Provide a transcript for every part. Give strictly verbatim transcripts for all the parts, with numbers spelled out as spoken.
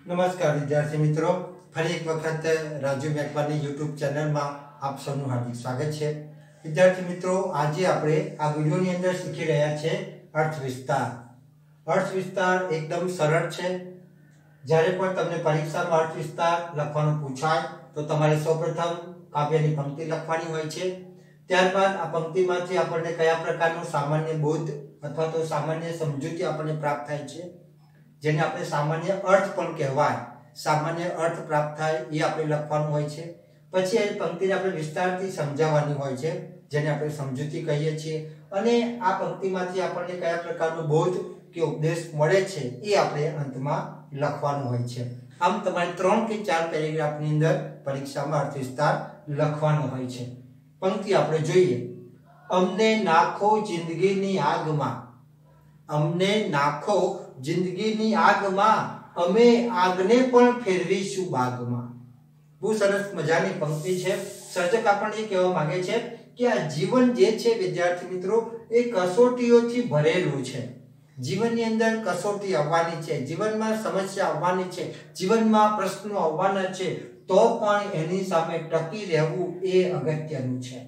नमस्कार विद्यार्थी मित्रों, फरी एक वक्त राजू मेकवानी यूट्यूब चैनल में आप सबનું हार्दिक स्वागत है। विद्यार्थी मित्रों, आज આપણે આ વિડિયોની અંદર શીખી રહ્યા છે અર્થ વિસ્તાર। અર્થ વિસ્તાર એકદમ સરળ છે। જ્યારે પણ તમને પરીક્ષામાં અર્થ વિસ્તાર લખવાનું પૂછાય તો તમારે સૌપ્રથમ કાવ્યની પંક્તિ લખવાની હોય છે। ત્યારબાદ આ પંક્તિમાંથી આપણને કયા પ્રકારનો સામાન્ય બોધ અથવા તો સામાન્ય સમજૂતી આપણને પ્રાપ્ત થાય છે, જેને આપણે સામાન્ય अर्थ પણ કહેવાય, સામાન્ય अर्थ પ્રાપ્ત થાય એ આપણે લખવાનું હોય છે। પછી એ પંક્તિને આપણે વિસ્તારથી સમજાવવાની હોય છે, જેને આપણે સમજૂતી કહીએ છીએ, અને આ પંક્તિમાંથી આપણને કયા પ્રકારનો બોધ કે ઉપદેશ મળે છે એ આપણે અંતમાં લખવાનું હોય છે। આમ તમારે ત્રણ કે ચાર પેરેગ્રાફની અંદર પરીક્ષામાં અર્થ વિસ્તાર લખવાનો હોય છે। પંક્તિ આપણે જોઈએ। અમને નાખો જિંદગીની આગમાં, અમને નાખો જિંદગીની આગમાં, અમે આગને પણ ફેરવીશું બાગમાં। બહુ સરસ મજાની પંક્તિ છે। સર્જક આપણને કહેવા માંગે છે કે આ જીવન જે છે વિદ્યાર્થી મિત્રો એ કસોટીઓથી ભરેલું છે। જીવનની અંદર કસોટી આવવાની છે, જીવનમાં સમસ્યા આવવાની છે, જીવનમાં પ્રશ્નો આવવાના છે, તો પણ એની સામે ટકી રહેવું એ અગત્યનું છે।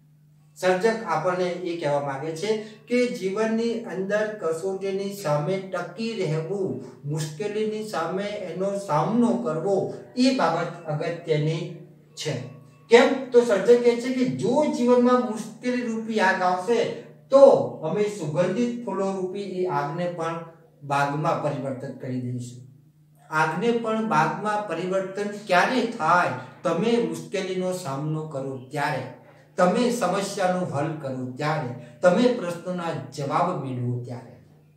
સર્જક આપણને એ કહેવા માંગે છે કે જીવનની અંદર કસોટીની સામે ટકી રહેવું, મુશ્કેલીની સામે એનો સામનો કરવો એ બાબત અગત્યની છે। કેમ તો સર્જક કહે છે કે જો જીવનમાં મુશ્કેલી રૂપી આગ આવશે તો અમે સુગંધિત ફૂલો રૂપી એ આગને પણ બાગમાં પરિવર્તન કરી દઈશું। આગને પણ બાગમાં પરિવર્તન ક્યારે થાય? તમે મુશ્કેલીનો સામનો કરો ત્યારે, તમે સમસ્યાનું હલ કરો ત્યારે, તમે પ્રશ્નોના જવાબ મેળવો ત્યારે।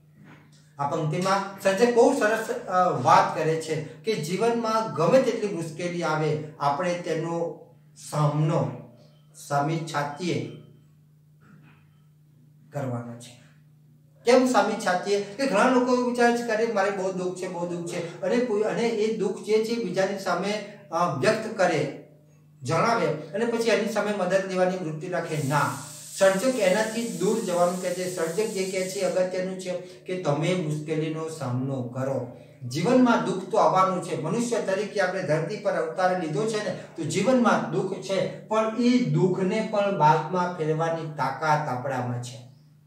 આ પંક્તિમાં સર્જક બહુ સરસ વાત કરે છે કે જીવનમાં ગમે તેટલી મુશ્કેલી આવે, આપણે તેનો સામનો સામી છાતીએ કરવાનો છે। કેમ સામી છાતીએ? કે ઘણા લોકો એવું વિચારે છે કે મારે બહુ દુઃખ છે, બહુ દુઃખ છે, અને કોઈ અને એ દુઃખ જે છે બીજાની સામે વ્યક્ત કરે, જણાવે, અને પછી એની સામે મદદ લેવાની વૃત્તિ રાખે। ના, સર્જક એનાથી દૂર જવાનું કહે છે। સર્જક જે કહે છે અગત્યનું છે કે તમે મુશ્કેલીનો સામનો કરો। જીવનમાં દુઃખ તો આવવાનું છે। મનુષ્ય તરીકે આપણે ધરતી પર અવતાર લીધો છે ને, તો જીવનમાં દુઃખ છે, પણ એ દુઃખને પણ બાગમાં ફેરવાની તાકાત આપણામાં છે।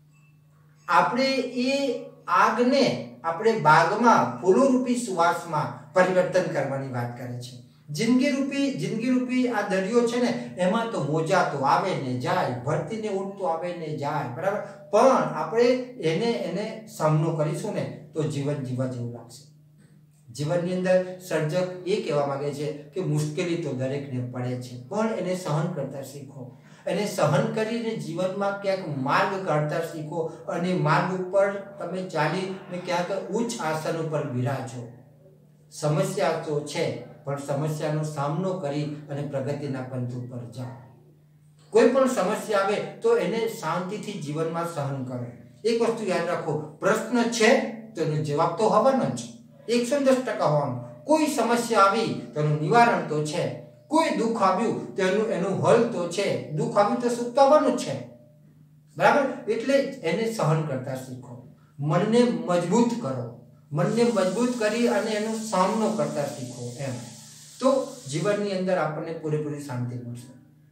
આપણે એ આગને આપણે બાગમાં ફૂલોરૂપી સુવાસમાં પરિવર્તન કરવાની વાત કરે છે। જિંદગી રૂપી જિંદગી રૂપી આ દરિયો છે ને, એમાં તો મોજા તો આવે ને જાય, ભરતીને ઉડતો આવે ને જાય, બરાબર, પણ આપણે એને એને સામનો કરીશું ને તો જીવન જીવા જેવું લાગશે। જીવનની અંદર સર્જક એ કહેવા માંગે છે કે મુશ્કેલી તો દરેકને પડે છે, પણ એને સહન કરતા શીખો। એને સહન કરીને જીવનમાં ક્યાંક માર્ગ કાઢતા શીખો, અને માર્ગ ઉપર તમે ચાલીને ક્યાંક ઉચ્ચ આસન ઉપર બિરાજો। સમસ્યા તો છે, પણ સમસ્યાનો સામનો કરી અને પ્રગતિના પંથ ઉપર જાઓ। કોઈ પણ સમસ્યા આવે તો એને શાંતિથી જીવનમાં સહન કરો। એક વસ્તુ યાદ રાખો, પ્રશ્ન છે તો એનો જવાબ તો હોવાનો જ, એકસો દસ ટકા હોવાનો। કોઈ સમસ્યા આવી તો એનું નિવારણ તો છે, કોઈ દુઃખ આવ્યું તો એનું એનું હલ તો છે, દુઃખ આવ્યું તો સુખ તો આવવાનું છે, બરાબર। એટલે એને સહન કરતા શીખો, મનને મજબૂત કરો, મનને મજબૂત કરી અને એનો સામનો કરતા શીખો। એમ તો જીવનની અંદર આપણને પૂરેપૂરી શાંતિ મળશે।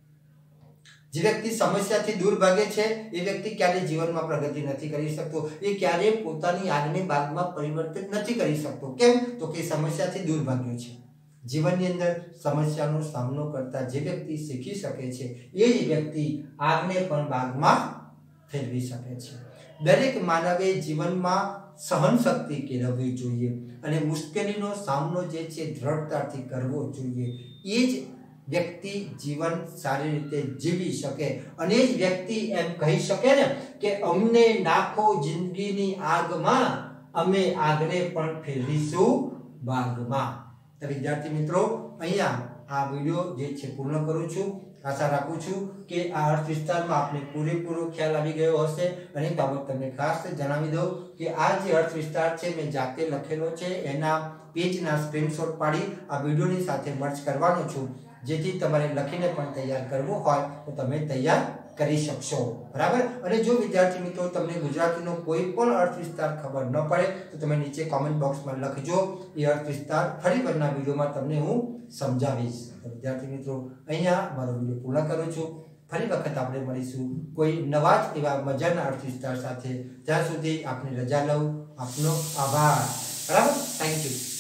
જે વ્યક્તિ સમસ્યાથી દૂર ભાગે છે એ વ્યક્તિ ક્યારેય જીવનમાં પ્રગતિ નથી કરી શકતો, એ ક્યારેય પોતાની આગને બાગમાં પરિવર્તિત નથી કરી શકતો। કેમ તો કે સમસ્યાથી દૂર ભાગ્યો છે। જીવનની અંદર સમસ્યાનો સામનો કરતા જે વ્યક્તિ શીખી શકે છે એ જ વ્યક્તિ આગને પણ બાગમાં ફેરવી શકે છે। દરેક માનવે જીવનમાં સહન શક્તિ કેળવવી જોઈએ, અને મુશ્કેલીનો સામનો જે છે દ્રઢતાથી કરવો જોઈએ। એ જ વ્યક્તિ જીવન સારી રીતે જીવી શકે, અને એ જ વ્યક્તિ એમ કહી શકે ને કે અમને નાખો જિંદગીની આગમાં, અમે આગને પણ ફેરવીશું બાગમાં। તો વિદ્યાર્થી મિત્રો, અહીંયા આ વિડીયો જે છે પૂર્ણ કરું છું। આશા રાખું છું કે આ અર્થ વિસ્તારમાં આપને પૂરેપૂરો ખ્યાલ આવી ગયો હશે। અને એક બાબત તમને ખાસ જણાવી દઉં કે આ જે અર્થ વિસ્તાર છે મેં જાતે લખેલો છે, એના પેજના સ્ક્રીનશોટ પાડી આ વિડીયોની સાથે મર્જ કરવાનો છું, જેથી તમારે લખીને પણ તૈયાર કરવો હોય તો તમે તૈયાર કરી શકશો। બરાબર। અને જો વિદ્યાર્થી મિત્રો તમને ગુજરાતીનો કોઈ પણ અર્થ વિસ્તાર ખબર ન પડે તો તમે નીચે કોમેન્ટ બોક્સમાં લખજો, એ અર્થ વિસ્તાર ફરી પરના વિડીયોમાં તમને હું સમજાવીશ। વિદ્યાર્થી મિત્રો અહીંયા મારો વિડીયો પૂર્ણ કરું છું। ફરી વખત આપણે મળીશું કોઈ નવા જ એવા મજાના અર્થ વિસ્તાર સાથે। ત્યાં સુધી આપની રજા લઉં। આપનો આભાર। બરાબર, થેન્ક યુ।